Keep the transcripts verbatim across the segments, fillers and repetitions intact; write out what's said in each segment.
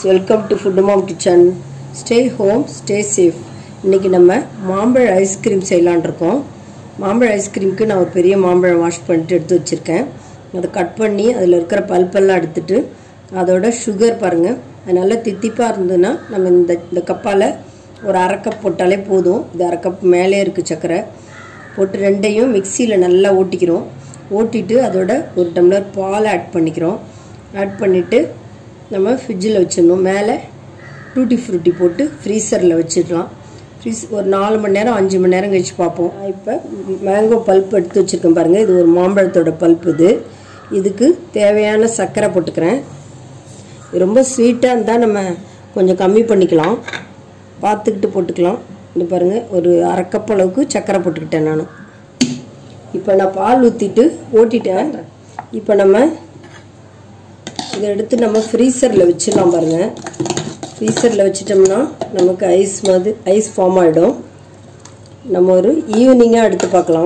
welcome to Food Mom Kitchen. Stay home, stay safe. இன்னைக்கு நம்ம மாம்பழ ஐஸ்கிரீம் செய்யலாம்னு இருக்கோம். மாம்பழ ஐஸ்கிரீம்க்கு நான் ஒரு பெரிய மாம்பழம் வாஷ் பண்ணிட்டு எடுத்து வச்சிருக்கேன். அதை கட் பண்ணி அதில் இருக்கிற பல்ப் எல்லாம் எடுத்துட்டு அதோட சுகர் பாருங்க. அது நல்லா தித்திப்பா இருந்ததுன்னா நம்ம இந்த இந்த கப்பால ஒரு அரை கப் போட்டாலே போதும். இது அரை கப் மேலே இருக்கு சக்கரை. போட்டு ரெண்டையும் மிக்ஸில நல்லா ஓட்டிக்கிறோம். ஓட்டிட்டு அதோட ஒரு டம்ளர் பால் ஆட் பண்ணிக்கிறோம். ஆட் பண்ணிட்டு நம்ம ஃப்ரிட்ஜில் வச்சிடணும். மேலே டூட்டி ஃப்ரூட்டி போட்டு ஃப்ரீசரில் வச்சிடலாம். ஃப்ரீஸ் ஒரு நாலு மணி நேரம் அஞ்சு மணி நேரம் கழிச்சு பார்ப்போம். இப்போ மேங்கோ பல்ப் எடுத்து வச்சுருக்கேன் பாருங்கள். இது ஒரு மாம்பழத்தோட பல்ப். இது இதுக்கு தேவையான சர்க்கரை போட்டுக்கிறேன். ரொம்ப ஸ்வீட்டாக இருந்தால் நம்ம கொஞ்சம் கம்மி பண்ணிக்கலாம், பார்த்துக்கிட்டு போட்டுக்கலாம். இது பாருங்கள், ஒரு அரை கப் அளவுக்கு சர்க்கரை போட்டுக்கிட்டேன் நான். இப்போ நான் பால் ஊற்றிட்டு ஓட்டிட்டேன். இப்போ நம்ம இதை எடுத்து நம்ம ஃப்ரீசரில் வச்சிடலாம் பாருங்கள். ஃப்ரீசரில் வச்சிட்டோம்னா நமக்கு ஐஸ் மாதிரி ஐஸ் ஃபார்ம் ஆகிடும். நம்ம ஒரு ஈவினிங்காக எடுத்து பார்க்கலாம்.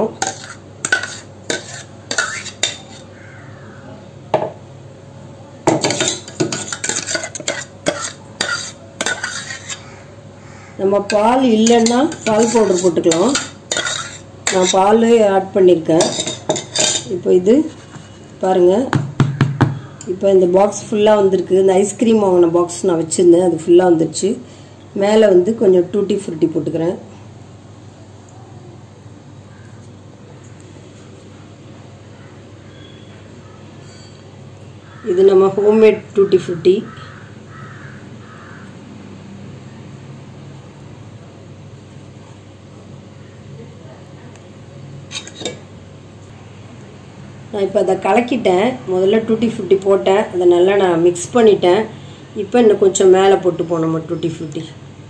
நம்ம பால் இல்லைன்னா பால் பவுடர் போட்டுக்கலாம். நான் பால் ஆட் பண்ணியிருக்கேன். இப்போ இது பாருங்கள், இப்போ இந்த பாக்ஸ் ஃபுல்லாக வந்திருக்கு. இந்த ஐஸ்கிரீம் வாங்கின பாக்ஸ் நான் வச்சுருந்தேன், அது ஃபுல்லாக வந்துடுச்சு. மேலே வந்து கொஞ்சம் டூட்டி ஃப்ரூட்டி போட்டுக்கிறேன். இது நம்ம ஹோம்மேட் டூட்டி ஃப்ரூட்டி. நான் இப்போ அதை கலக்கிட்டேன். முதல்ல டூட்டி ஃப்ரூட்டி போட்டேன், அதை நல்லா நான் மிக்ஸ் பண்ணிட்டேன். இப்போ இன்னும் கொஞ்சம் மேலே போட்டு போனோம் டூட்டி ஃப்ரூட்டி.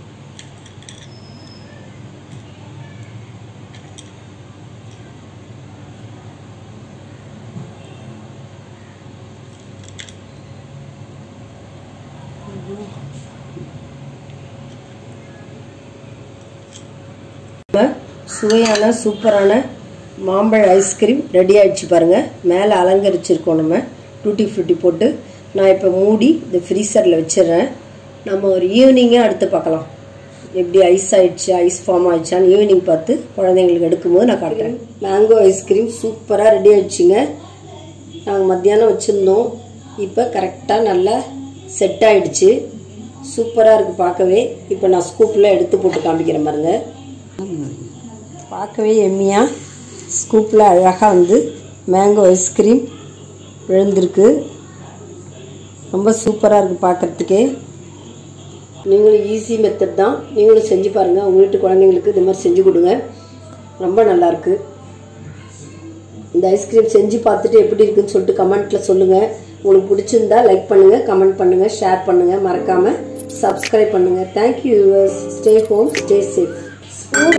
சுவையான சூப்பரான மாம்பழ ஐஸ்கிரீம் ரெடி ஆகிடுச்சு பாருங்கள். மேலே அலங்கரிச்சிருக்கோம் நம்ம டூட்டி ஃப்ரூட்டி போட்டு. நான் இப்போ மூடி இந்த ஃப்ரீசரில் வச்சிடுறேன். நம்ம ஒரு ஈவினிங்காக எடுத்து பார்க்கலாம் எப்படி ஐஸ் ஆகிடுச்சு, ஐஸ் ஃபார்ம் ஆகிடுச்சான்னு ஈவினிங் பார்த்து குழந்தைங்களுக்கு எடுக்கும்போது நான் காட்டுறேன். மேங்கோ ஐஸ்கிரீம் சூப்பராக ரெடி ஆகிடுச்சிங்க. நாங்கள் மத்தியானம் வச்சுருந்தோம். இப்போ கரெக்டாக நல்லா செட் ஆகிடுச்சு. சூப்பராக இருக்குது பார்க்கவே. இப்போ நான் ஸ்கூப்பில் எடுத்து போட்டு காமிக்கிறேன் பாருங்க. பார்க்கவே எம்மியாக ஸ்கூப்பில் அழகாக வந்து மேங்கோ ஐஸ்கிரீம் விழுந்திருக்கு. ரொம்ப சூப்பராக இருக்குது பார்க்குறதுக்கே. நீங்களும் ஈஸி மெத்தட் தான், நீங்களும் செஞ்சு பாருங்கள். உங்கள் வீட்டு குழந்தைங்களுக்கு இது மாதிரி செஞ்சு கொடுங்க, ரொம்ப நல்லாயிருக்கு. இந்த ஐஸ்கிரீம் செஞ்சு பார்த்துட்டு எப்படி இருக்குன்னு சொல்லிட்டு கமெண்ட்டில் சொல்லுங்கள். உங்களுக்கு பிடிச்சிருந்தா லைக் பண்ணுங்கள், கமெண்ட் பண்ணுங்கள், ஷேர் பண்ணுங்கள், மறக்காமல் சப்ஸ்கிரைப் பண்ணுங்கள். Thank you. Stay home, stay safe.